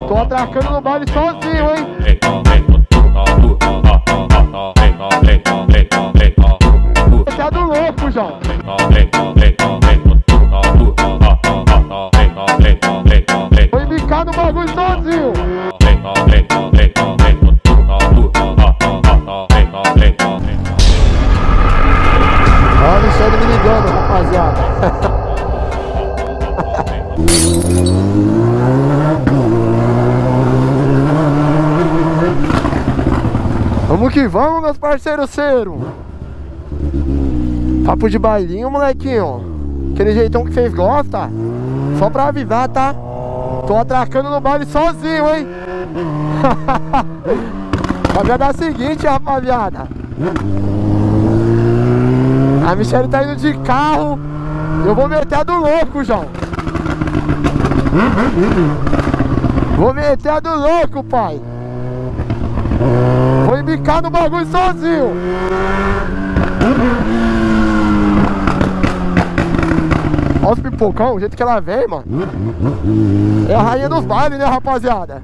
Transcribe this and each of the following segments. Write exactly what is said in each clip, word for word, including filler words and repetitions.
Tô atracando no baile sozinho, hein? Você é do louco, João. Vou embicar no bagulho sozinho. Olha o Michele me ligando, rapaziada. Vamos que vamos, meus parceiros cero. Papo de bailinho, molequinho. Aquele jeitão que vocês gostam. Só pra avisar, tá? Tô atracando no baile sozinho, hein? Rapaziada, é o seguinte, rapaziada. A Michele tá indo de carro. Eu vou meter a do louco, João. Vou meter a do louco, pai. Vou embicar no bagulho sozinho. Olha os pipocão, o jeito que ela vem, mano. É a rainha dos bailes, né, rapaziada?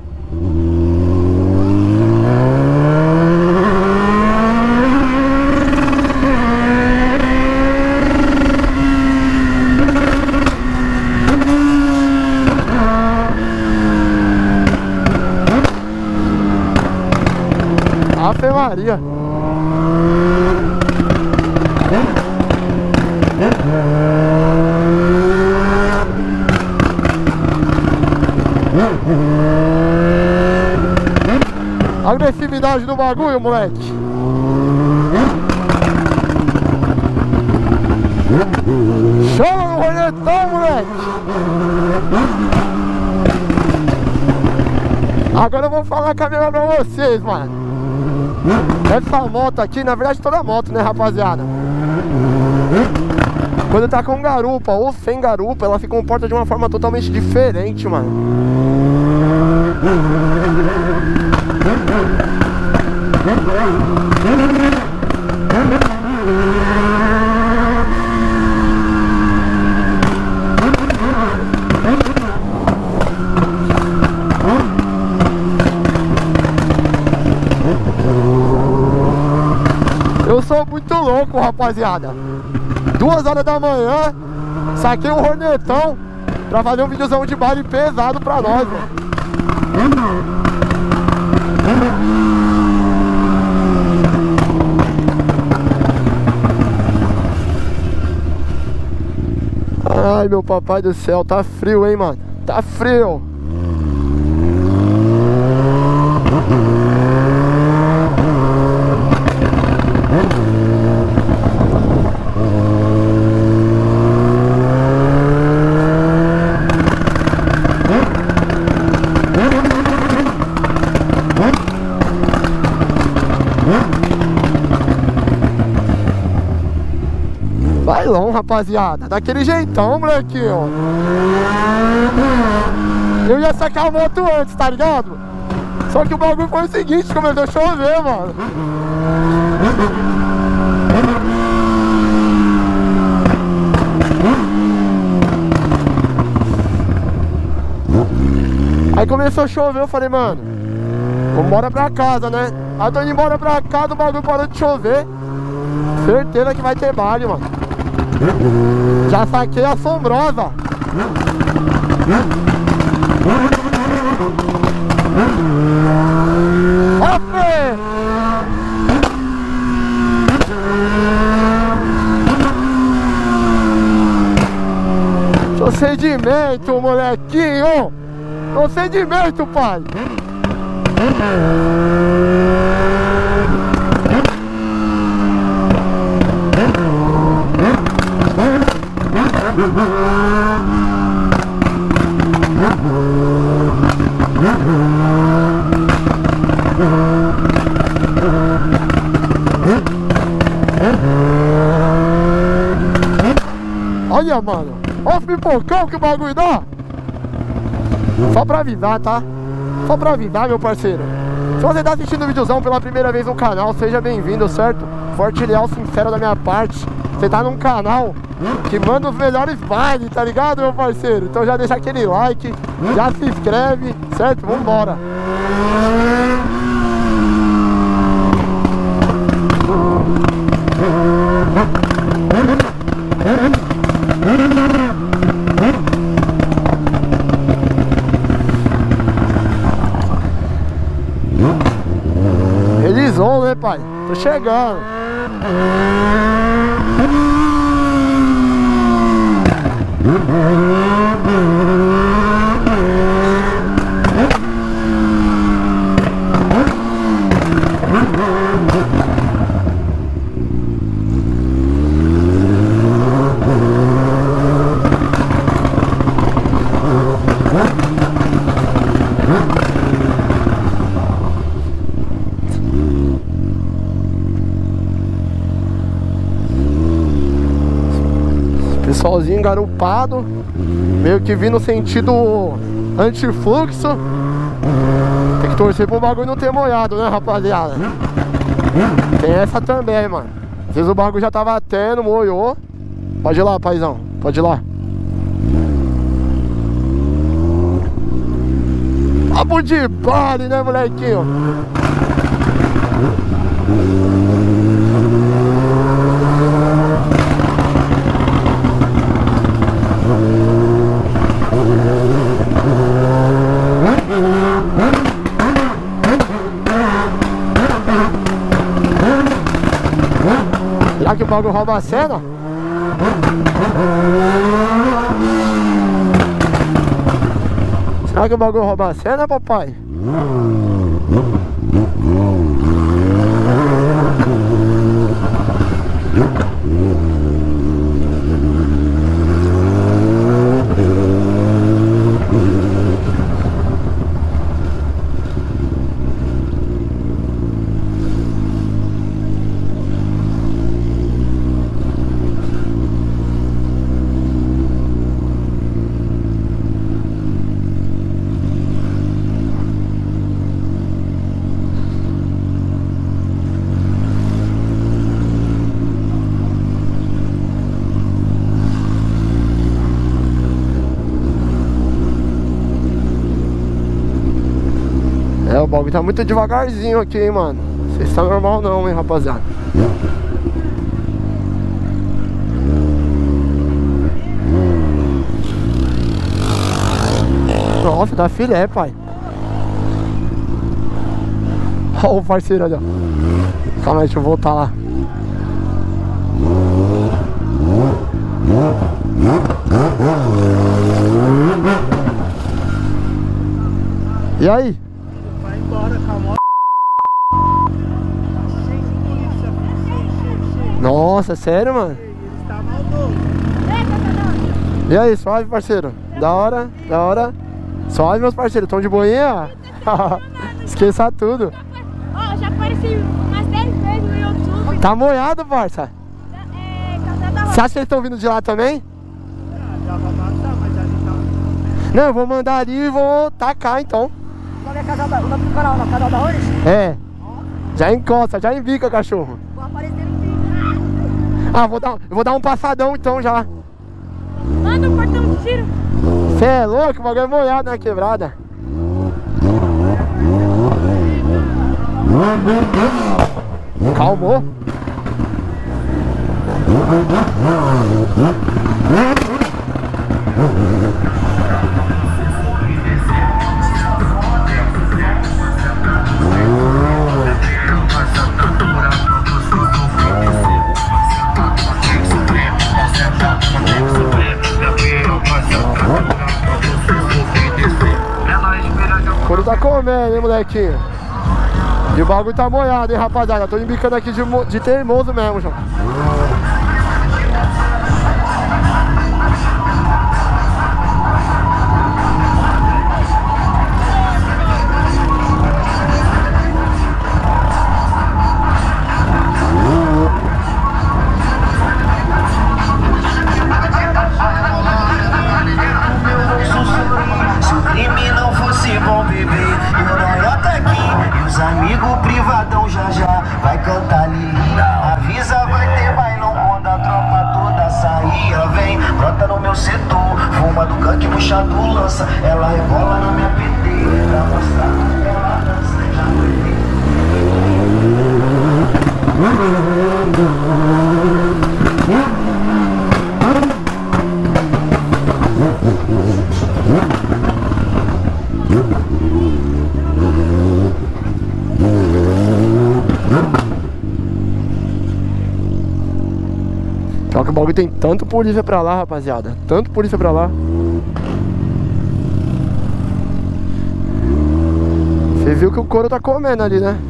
Ave Maria. Agressividade do bagulho, moleque. Chama no roletão, moleque. Agora eu vou falar com a minha pra vocês, mano. Essa moto aqui, na verdade toda moto, né, rapaziada? Quando tá com garupa ou sem garupa, ela se comporta de uma forma totalmente diferente, mano. Eu sou muito louco, rapaziada. Duas horas da manhã, saquei um hornetão pra fazer um videozão de baile pesado pra nós, mano. Ai, meu papai do céu, tá frio, hein, mano? Tá frio. Bailão, rapaziada, daquele jeitão, molequinho. Eu ia sacar a moto antes, tá ligado? Só que o bagulho foi o seguinte, começou a chover, mano. Aí começou a chover, eu falei, mano, vamos embora pra casa, né? Aí eu tô indo embora pra casa, o bagulho parou de chover. Certeza que vai ter baile, mano. Já saquei a assombrosa. Ofe! Procedimento, molequinho. Procedimento, pai. Olha, mano, olha os pipocão que o bagulho dá. Só pra avisar, tá? Só pra avisar, meu parceiro. Se você tá assistindo o videozão pela primeira vez no canal, seja bem-vindo, certo? Forte, leal, sincero da minha parte. você tá num canal que manda os melhores bailes, tá ligado, meu parceiro? Então já deixa aquele like, já se inscreve, certo? Vambora! Eles vão, né, pai? Tô chegando. Pessoalzinho engarupado, meio que vindo no sentido antifluxo. Tem que torcer pro bagulho não ter molhado, né, rapaziada? Tem essa também, mano. Às vezes o bagulho já tava tendo, molhou. Pode ir lá, paizão, pode ir lá. Papo de baile, né, molequinho? Será que o bagulho rouba a cena? Será que o bagulho rouba a cena, papai? É, o bagulho tá muito devagarzinho aqui, hein, mano. Vocês estão normal não, hein, rapaziada. Nossa, dá filé, pai. Ó o parceiro ali, ó. Calma aí, deixa eu voltar lá. E aí? Vai embora, calma. Sem polícia, sem, sem, sem. Nossa, sério, mano? Ele está maldoso. E aí, suave, parceiro? Da hora, da hora. Suave, meus parceiros, tão de boinha? Esqueça tudo. Ó, já apareci umas dez vezes no YouTube. Tá molhado, parça. É, Calçada da Roça. Você acha que eles estão vindo de lá também? Ah, já vai matar, mas ali tá. Não, eu vou mandar ali e vou tacar, então. O nome é Casal da... O nome do canal, não? Casal da Rones? É. Já encosta, já embica, cachorro. Vou aparecer no vídeo. Ah, vou dar, eu vou dar um passadão, então, já. Manda um portão de tiro. Cê é louco, o bagulho é molhado na quebrada. Calmou. O couro tá comendo, hein, molequinho? E o bagulho tá molhado, hein, rapaziada? Tô embicando aqui de, mo- de teimoso mesmo, João. Se o crime não fosse bom, bebê, Noronha tá aqui. E os amigos privadão já já vai cantar Lili. Avisa, vai ter bailão. dança, ela rebola na minha P T pra mostrar que ela dança, já foi. Só que o bagulho tem tanto polícia pra lá, rapaziada. Tanto polícia pra lá. Você viu que o couro tá comendo ali, né?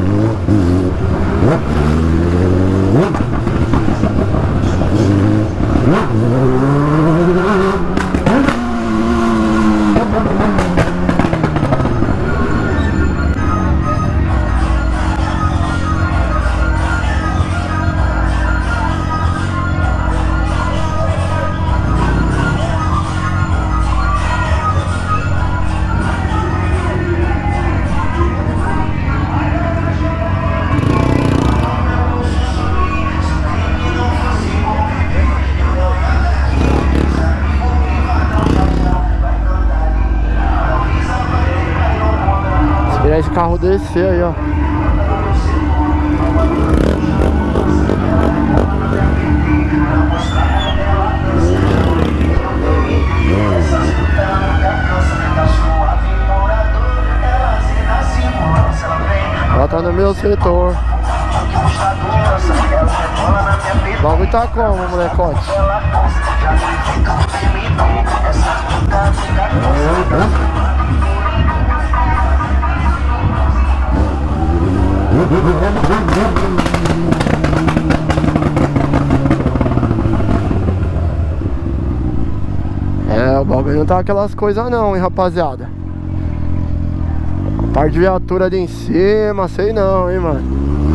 Esperar esse carro descer aí, ó. Ela tá no meu setor. O bagulho tá como, molecote? É, o bagulho não tá aquelas coisas não, hein, rapaziada. A parte de viatura ali em cima, sei não, hein, mano.